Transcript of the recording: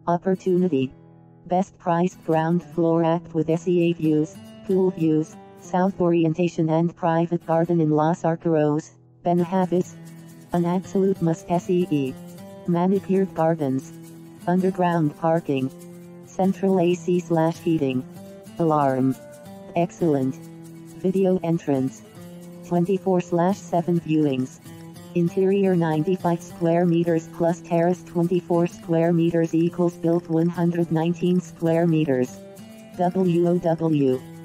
Opportunity. Best priced ground floor act with SEA views, pool views, south orientation and private garden in Los Arcaros, Benahavis. An absolute must. SEE. Manicured gardens. Underground parking. Central AC/heating. Alarm. Excellent. Video entrance. 24/7 viewings. Interior 95 square meters plus terrace 24 square meters equals built 119 square meters. WOW.